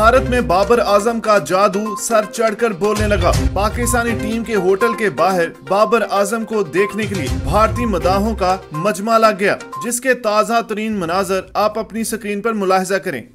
भारत में बाबर आजम का जादू सर चढ़कर बोलने लगा। पाकिस्तानी टीम के होटल के बाहर बाबर आजम को देखने के लिए भारतीय मदाहों का मजमा लग गया, जिसके ताज़ा तरीन मनाजर आप अपनी स्क्रीन पर मुलाहिजा करें।